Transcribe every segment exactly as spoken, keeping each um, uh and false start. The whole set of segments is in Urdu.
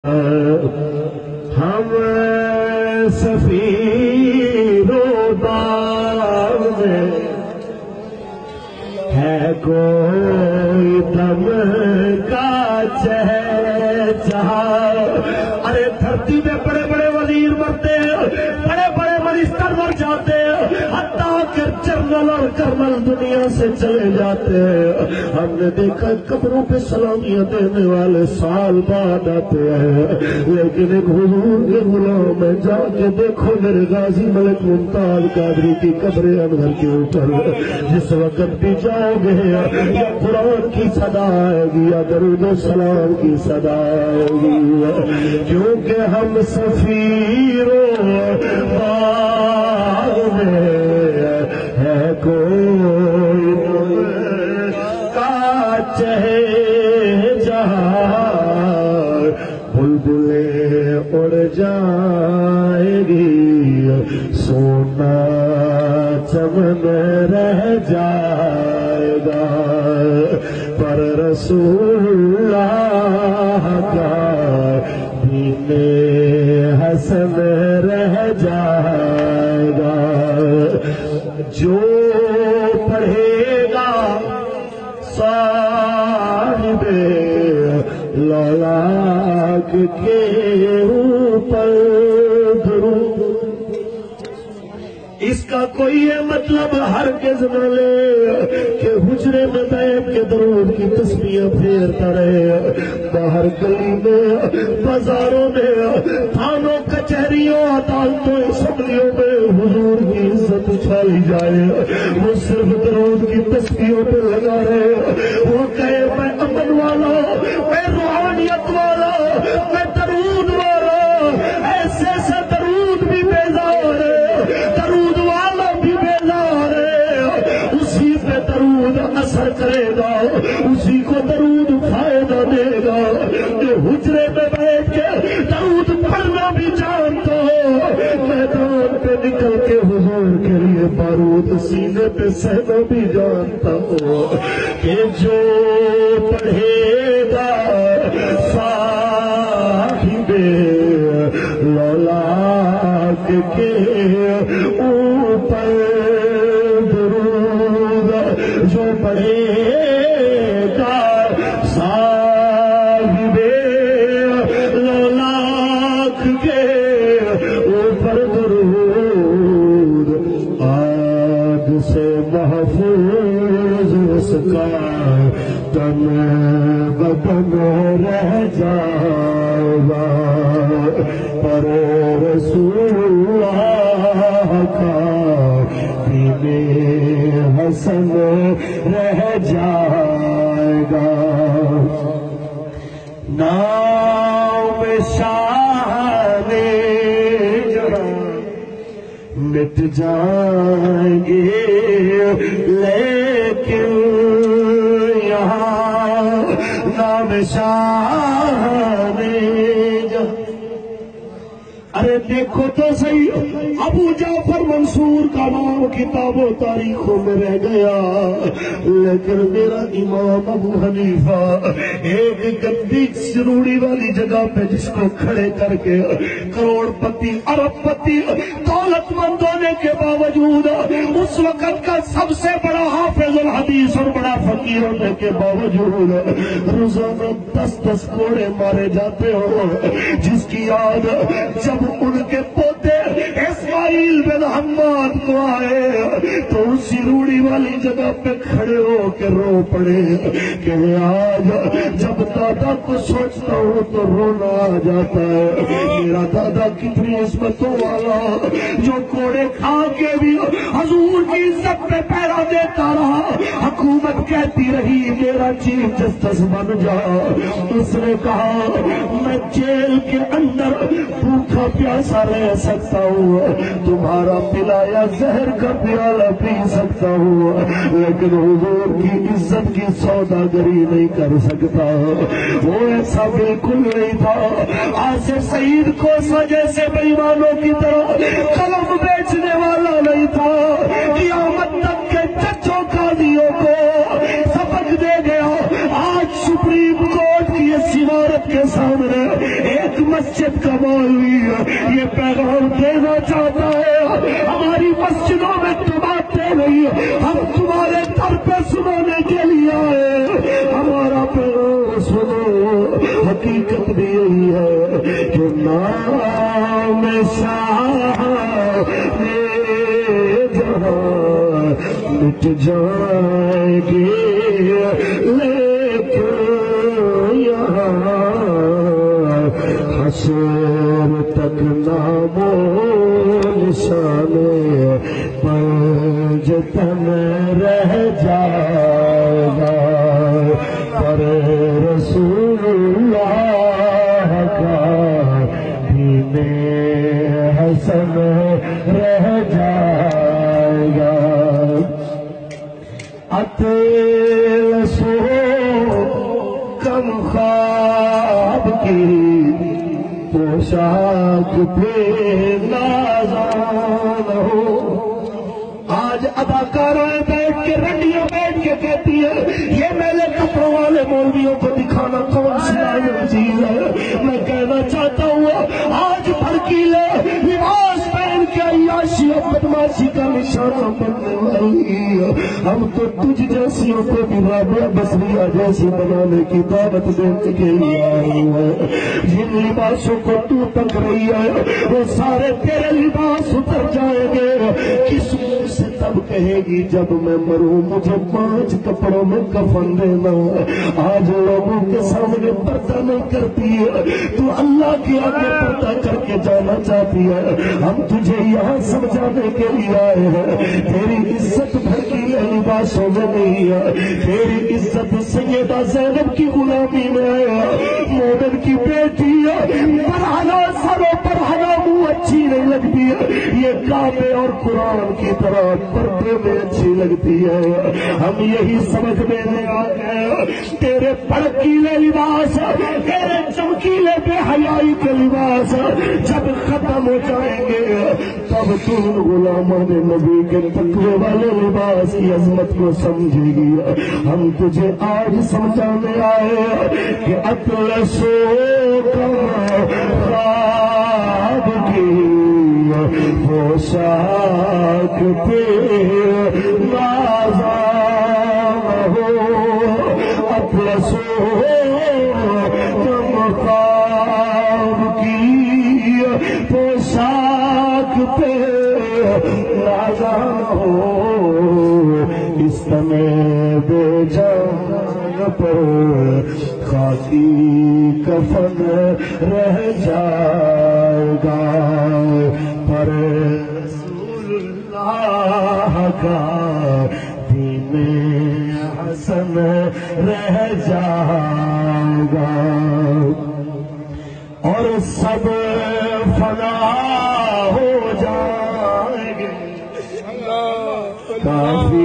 ہم سفیر و دار میں ہے کوئی دم کا چہچہا۔ ارے دھرتی میں بڑے بڑے وزیر مرتے ہیں، بڑے بڑے منسٹر مر جاتے ہیں، حتیٰ کہ جنرل اور کرنل دنیا سے چلے جاتے ہیں۔ ہم نے دیکھا قبروں پہ سلامیاں دینے والے سال بعد آتے ہیں، لیکن ایک حضور کے غلام ہے، جا کے دیکھو میرے غازی ملک ممتاز قادری کی قبر انور کے اوپر جس وقت بھی جاؤ گے یا قرآن کی صدا آئے گی یا درود و سلام کی صدا آئے گی، کیونکہ ہم سفیروں باغ میں ہے کوئی کا چہے جہاں، بلبلیں اڑ جائے گی سونا چمن رہ جائے گا، پر رسول اللہ کا دین حسن رہ جائے گا۔ جو پڑھے گا صاحب لولاک کے اوپر درود، اس کا کوئی یہ مطلب ہرگز نہ لے کہ حجرے میں بیٹھ کے درود کی تسبیح پھیرتا رہے، باہر گلی میں بازاروں میں تھانوں کچہریوں عدالتوں اسمبلیوں میں حضور کی عزت اچھائی جائے، وہ صرف درود کی تسبیحوں پہ لگا رہے، وہ کہے میں امن والا، میں روحانیت والا، میں درود والا، ایسے ایسے درود بھی بیزار ہے، درود والا بھی بیزار ہے، اسی پہ درود اثر کرے گا، اسی کو درود فائدہ دے گا جو حجرے میں بیٹھ کے درود پڑھنا بھی جانتا ہو، میدان پہ نکل کے حضور کے لیے بارود سینے پہ سہنا بھی جانتا ہو، کہ جو پڑھے گا صاحب لولاک کے اوپر درود، جو پڑھے گا صاحب لولاک کے اوپر درود، آگ سے محفوظ اس کا تن بدن رہ جائے گا، پر رسول اللہ کا دین حسن رہ جائے گا۔ نام شاہ جہاں مٹ جائیں گے لیکن یہاں نام شاہ جہاں، ارے دیکھو تو صحیح ابو جعفر منصور کا نام کتاب و تاریخوں میں رہ گیا، لیکن میرا امام ابو حنیفہ ایک گندی سروڑی والی جگہ پہ جس کو کھڑے کر کے کروڑ پتی ارب پتی دولت مند ہونے کے باوجود اس وقت کا سب سے بڑا حافظ الحدیث اور بڑا فقیر ہونے کے باوجود روزانہ دس دس کوڑے مارے جاتے ہو، جس کی یاد جب ان کے پوتے اسماعیل بن حماد کو آئے تو اسی روڑی والی جگہ پہ کھڑے ہو کے رو پڑے کہ آج جب دادا کو سوچتا ہوں تو رونا آ جاتا ہے، میرا دادا کتنی عظمتوں والا جو کوڑے کھا کے بھی حضور کی عزت پہ پیرا دیتا رہا، حکومت کہتی رہی میرا چیف جسٹس بن جا، اس نے کہا میں جیل کے اندر بھوکا پیاسا رہ سکتا ہوں، تمہارا پلایا زہر کا پیالہ پی سکتا ہوں، لیکن حضور کی عزت کی سوداگری نہیں کر سکتا۔ وہ ایسا بالکل نہیں تھا، آصف سعید کو جیسے بے ایمانوں کی طرح قلم بیچنے والا نہیں تھا، قیامت تک کے چچوں قاضیوں کو سبق دے گیا۔ آج سپریم کورٹ کی اس عمارت کے سامنے ایک مسجد کا مولوی یہ پیغام دینا چاہتا ہے ہماری مسجدوں میں تم آتے نہیں، ہم تمہارے در پہ سنانے کے لیے آئے، ہمارا پیغام سنو۔ حقیقت بھی یہی ہے کہ نام شاہ جہاں مٹ جائیں گے لیکن یہاں حشر تک نام و نشان پنجتن رہ جائے گا، پر رسول اللہ کا دین حسن رہ جائے گا۔ اتل سو کم خواب کی پوشاک پہ نازان ہو۔ آج اداکارائیں بیٹھ کے رنڈیاں بیٹھ کے کہتی ہے یہ میلے کپڑوں والے مولویوں کو دکھانا کون سی نازک چیز ہے۔ میں کہنا چاہتا ہوں آج بھڑکیلے لباس پہن کے عیاشی اور بدماشی کا نشانہ بننے والی، ہم تو تجھ جیسیوں کو بھی رابعہ بصریہ جیسی بنانے کی دعوت دینے کے لیے آئے ہیں۔ جن لباسوں کو تو تک رہی ہے وہ سارے تیرے لباس اتر جائیں گے۔ کس منہ سے تب کہے گی جب میں مروں مجھے پانچ کپڑوں میں کفن دینا۔ آج لوگوں کے سامنے پردہ نہیں کرتی ہے، تو اللہ کی آگے پردہ کر کے جانا چاہتی ہے۔ ہم تجھے یہاں سمجھانے کے لیے آئے ہیں تیری عزت بھڑکیلے لباسوں میں نہیں ہے، تیری عزت سیدہ زینب کی غلامی میں ہے۔ مومن کی بیٹی ہے، برہنہ سروں پر ہنا منہ اچھی نہیں لگتی ہے، یہ کعبے اور قرآن کی طرح پردے میں اچھی لگتی ہے۔ ہم یہی سمجھنے میں آ گئے تیرے بھڑکیلے لباس، تیرے چمکیلے بے حیائی کے لباس جب ختم ہو جائیں گے تب تم غلامان نبی کے تقوی والے لباس کی عظمت کو سمجھے گی۔ ہم تجھے آج سمجھانے آئے کہ اطلسو کم خواب کی پوشاک پہ نازاں ہو، اطلسو کم خواب کی پوشاک پہ نازاں ہو، اس تمہیں بے جان پر خاکی کفن رہ جائے گا، پر رسول اللہ کا دین حسن رہ جائے گا، اور سب فنا ہو جائیں گے۔ کافی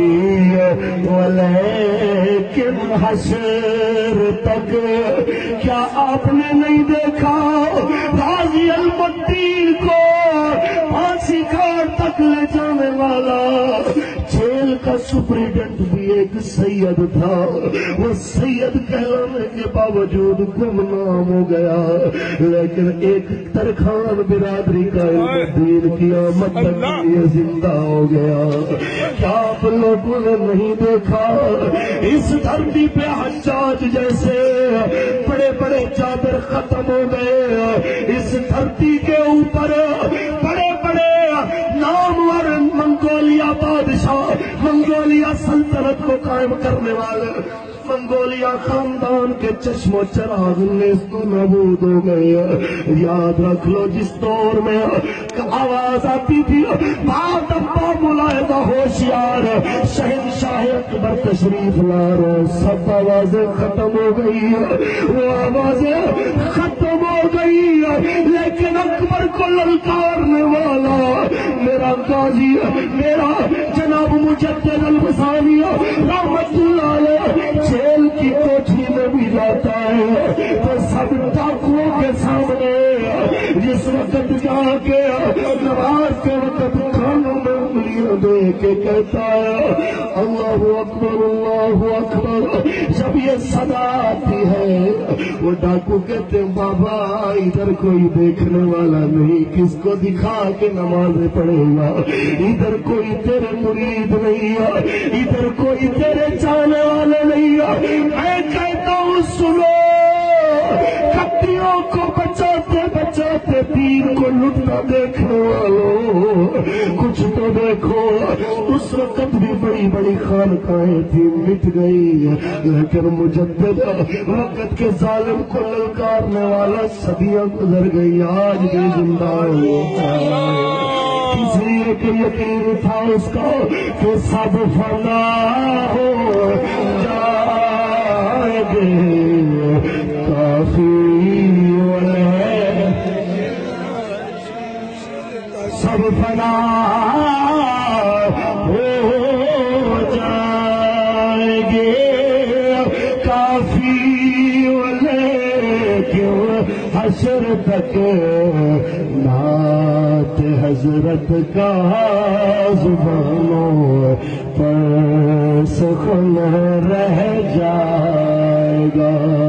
لیکن حشر تک کیا آپ نے نہیں دیکھا غازی المدین کو پھانسی گھاٹ تک لے جانے والا جیل کا سپریڈنٹ بھی ایک سید تھا، وہ سید کہلانے کے باوجود گمنام ہو گیا، لیکن ایک ترخان برادری کا دین کی آمد تک یہ زندہ ہو گیا۔ کیا آپ لوگوں نے نہیں دیکھا اس دھرتی پہ حجاج جیسے بڑے بڑے جابر ختم ہو گئے، اس دھرتی کے اوپر بڑے بڑے نامور منگولیا بادشاہ، منگولیا سلطنت کو قائم کرنے والے منگولیا خاندان کے چشم و چراغ نیست و نابود ہو گئے۔ یاد رکھ لو جس دور میں آواز آتی تھی بات ابا ملاحظہ ہوشیار شہنشاہ اکبر تشریف لا رہے، سب آوازیں ختم ہو گئی، وہ آوازیں ختم ہو گئی، لیکن اکبر کو للکارنے والا میرا قاضی، میرا جناب مجدد البصانی رحمت اللہ علیہ جیل کی کوٹھی میں بھی جاتا ہے تو سب ڈاکوؤں کے سامنے جس وقت جا کے نماز کے وقت کھانوں میں انگلیاں دے کے کہتا ہے اللہ اکبر اللہ اکبر. جب یہ صدا آتی ہے وہ ڈاکو کہتے ہیں بابا ادھر کوئی دیکھنے والا نہیں, کس کو دکھا کے نمازیں پڑھے گا, ادھر کوئی تیرے مرید نہیں ہے, ادھر کوئی تیرے چاہنے والے نہیں ہے. میں کہتا ہوں سنو, کتیوں کو بچاتے بچاتے دین کو لٹتا دیکھنے والوں کچھ تو دیکھو. اس وقت بھی بڑی بڑی خانقاہیں تھی مٹ گئی, لیکن مجدد وقت کے ظالم کو للکارنے والا صدیاں گزر گئی آج بھی زندہ ہے. اس لیے کہ یقین تھا اس کا کہ سب فنا ہو جائیں گے, کافی سب فنا ہو جائیں گے, کافی لیکن حشر تک نعت حضرت کا زبانوں پر سخن رہ جائے گا.